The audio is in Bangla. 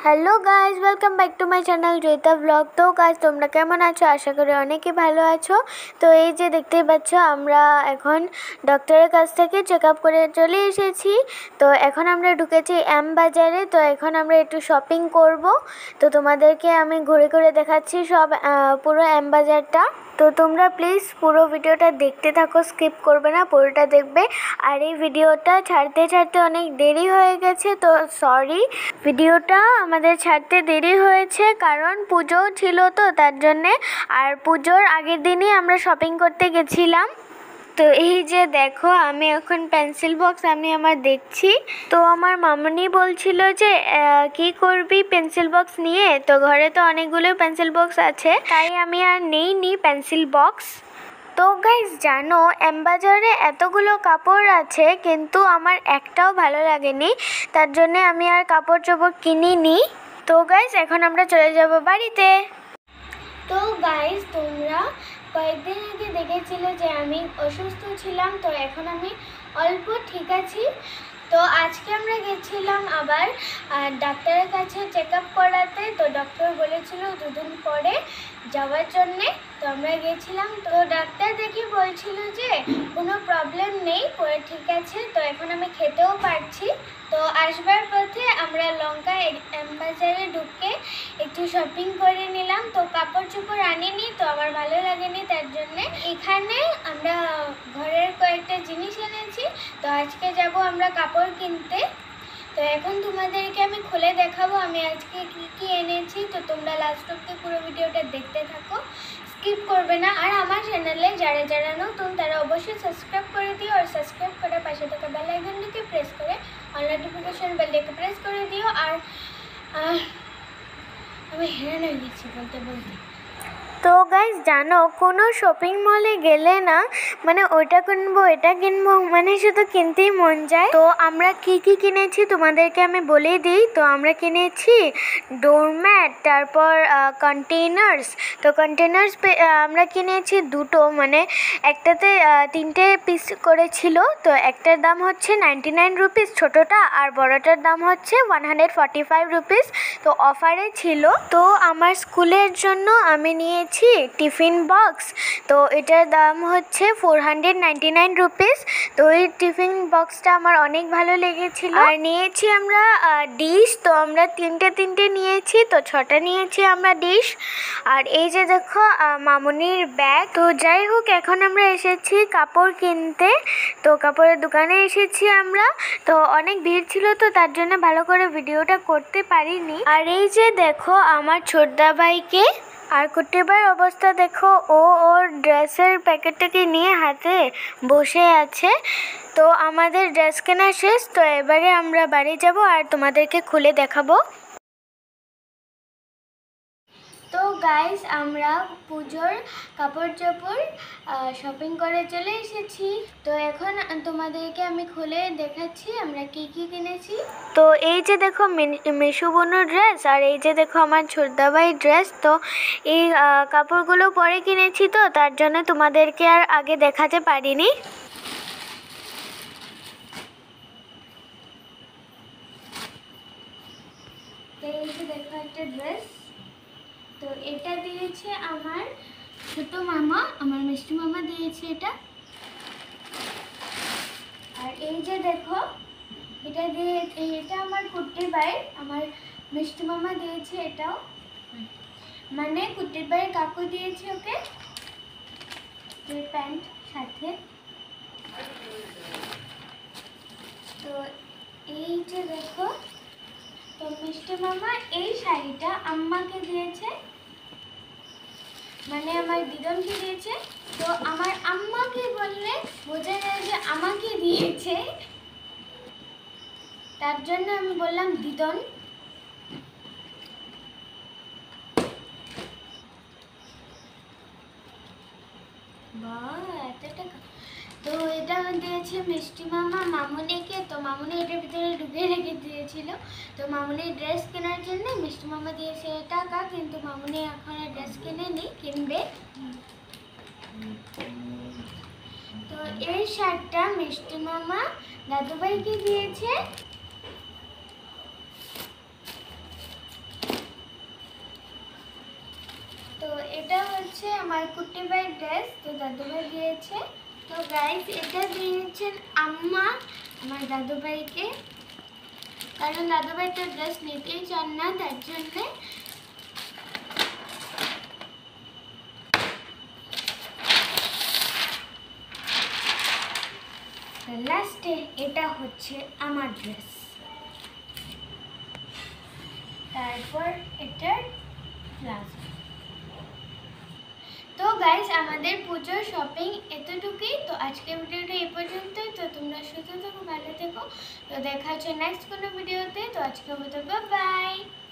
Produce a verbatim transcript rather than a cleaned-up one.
Hello guys, welcome back to my channel Joyita vlog. তো গাইজ তোমরা কেমন আছো? আশা করি অনেকে ভালো আছো। তো এই যে দেখতেই পাচ্ছ, আমরা এখন ডক্টরের কাছ থেকে চেক আপ করে চলে এসেছি। তো এখন আমরা ঢুকেছি এম বাজারে। তো এখন আমরা একটু শপিং করব। তো তোমাদেরকে আমি ঘুরে ঘুরে দেখাচ্ছি সব পুরো এম বাজারটা। তো তোমরা প্লিজ পুরো ভিডিওটা দেখতে থাকো, স্কিপ করবে না, পুরোটা দেখবে। আর এই ভিডিওটা ছাড়তে ছাড়তে অনেক দেরি হয়ে গেছে, তো সরি। ভিডিওটা আমাদের ছাড়তে দেরি হয়েছে কারণ পুজো ছিল, তো তার জন্যে। আর পুজোর আগের দিনই আমরা শপিং করতে গেছিলাম। তো এই যে দেখো, আমি এখন পেন্সিল বক্স আমি আমার দেখছি। তো আমার মামনি বলছিল যে কি করবি পেন্সিল বক্স নিয়ে। তো ঘরে তো অনেকগুলো পেন্সিল বক্স আছে, তাই আমি আর নেইনি পেন্সিল বক্স। তো গাইজ জানো, এম বাজারে এতগুলো কাপড় আছে কিন্তু আমার একটাও ভালো লাগেনি, তার জন্য আমি আর কাপড় চোপড় কিনিনি। তো গাইজ এখন আমরা চলে যাব বাড়িতে। তো গাইজ তোমরা কয়েকদিন আগে দেখেছিলে যে আমি অসুস্থ ছিলাম, তো এখন আমি অল্প ঠিক আছি। তো আজকে আমরা গেছিলাম আবার ডাক্তারের কাছে চেক আপ করাতে। তো ডক্টর বলেছিল দুদিন পরে যাওয়ার জন্যে। তো আমরা গেছিলাম। তো ডাক্তার দেখি বলছিল যে কোনো প্রবলেম নেই, পরে ঠিক আছে। তো এখন আমি খেতেও পারছি। তো আসবার পথে আমরা লঙ্কা এম বাজারে ঢুকে একটু শপিং করে নিলাম। তো কাপড় চোপড় আনিনি, তো আমার ভালো লাগেনি, তার জন্যে এখানে আমরা ঘরের কয়েকটা জিনিস এনেছি। তো আজকে যাব আমরা কাপড় কিনতে। তো এখন তোমাদেরকে আমি খুলে দেখাবো আমি আজকে কি কি এনেছি। তো তোমরা লাস্ট অব্দি পুরো ভিডিওটা দেখতে থাকো, স্কিপ করবে না। আর আমার চ্যানেলে যারা যারা নতুন তারা অবশ্যই সাবস্ক্রাইব করে দিও। আর সাবস্ক্রাইব করার পাশে থাকা বেল আইকনটিকে প্রেস করে অল নোটিফিকেশন বেলটাকে প্রেস করে দিও। আর আমি হেরান হয়ে গেছি বলতে বলতে। তো গাইজ জানো, কোনো শপিং মলে গেলে না মানে ওইটা কিনবো এটা কিনবো মানে শুধু কিনতেই মন যায়। তো আমরা কি কি কিনেছি তোমাদেরকে আমি বলে দিই। তো আমরা কিনেছি ডোরম্যাট, তারপর কন্টেনার্স। তো কন্টেনার্স আমরা কিনেছি দুটো, মানে একটাতে তিনটে পিস করেছিল। তো একটার দাম হচ্ছে নাইনটি নাইন রুপিস ছোটোটা, আর বড়টার দাম হচ্ছে one hundred forty five rupees. তো অফারে ছিল। তো আমার স্কুলের জন্য আমি নিয়ে টিফিন বক্স। তো এটার দাম হচ্ছে four hundred ninety nine rupees. তো এই টিফিন বক্সটা আমার অনেক ভালো লেগেছিল। আর নিয়েছি আমরা ডিশ। তো আমরা তিনটে তিনটে নিয়েছি, তো ছটা নিয়েছি আমরা ডিশ। আর এই যে দেখো মামুনির ব্যাগ। তো যাই হোক, এখন আমরা এসেছি কাপড় কিনতে। তো কাপড়ের দোকানে এসেছি আমরা। তো অনেক ভিড় ছিল, তো তার জন্য ভালো করে ভিডিওটা করতে পারিনি। আর এই যে দেখো আমার ছোটদা ভাইকে। আর কুট্টিবার অবস্থা দেখো, ও ওর ড্রেসের প্যাকেটটাকে নিয়ে হাতে বসে আছে। তো আমাদের ড্রেস কেনা শেষ। তো এবারে আমরা বাড়ি যাব আর তোমাদেরকে খুলে দেখাবো। তো গাইজ আমরা পুজোর কাপড় চোপড় শপিং করে চলে এসেছি। তো এখন তোমাদেরকে আমি খুলে দেখাচ্ছি আমরা কি কি কিনেছি। তো এই যে দেখো মিশু বোনের ড্রেস, আর এই যে দেখো আমার ছোটদাভাই ড্রেস। তো এই কাপড়গুলো পরে কিনেছি, তো তার জন্য তোমাদেরকে আর আগে দেখাতে পারিনি। তো এই যে দেখো একটা ড্রেস। তো এটা দিয়েছে আমার ছোট মামা, আমার মিষ্টি মামা দিয়েছে এটা। আর এই যে দেখো এটা দিয়ে এটা আমার কুট্টির ভাই, আমার মিষ্টি মামা দিয়েছে এটাও, মানে কুট্টির ভাইয়ের কাকু দিয়েছে ওকে প্যান্ট সাথে। তো এই যে দেখো, তো মিষ্টি মামা এই শাড়িটা আম্মাকে দিয়েছে, মানে আমার দিদনকে দিয়েছে। তো আমার আম্মাকে বললে বোঝা যায় যে আমাকে দিয়েছে, তার জন্য আমি বললাম দিদন। বাহ, এত টাকা। তো এটা দিয়েছে মিষ্টি মামা মামুনিকে। তো মামুনি এটার ভিতরে ঢুকে রেখে দিয়েছিল। তো মামুনির ড্রেস কেনার জন্য মিষ্টি মামা দিয়েছে টাকা, কিন্তু মামুনি এখন ড্রেস কিনেনি, কিনবে। তো এই শার্টটা মিষ্টি মামা দাদুভাইকে দিয়েছে। এটা হচ্ছে আমার কুট্টি ভাইয়ের ড্রেস, তো দাদুভাই দিয়েছে। তো গাইস এটা দিয়েছেন আম্মা আমার দাদুভাইকে, কারণ দাদুভাই তো ড্রেস নিতেই চান না, তার জন্যে। লাস্টে এটা হচ্ছে আমার ড্রেস, তারপর এটার প্লাজো। তো গাইস আমাদের পুজোর শপিং এতটুকুই। তো আজকের ভিডিওটা এই পর্যন্তই। তো তোমরা সুস্থ থেকো, ভালো থেকো। তো দেখা হচ্ছে নেক্সট কোনো ভিডিওতে। তো আজকের মতো বাই বাই।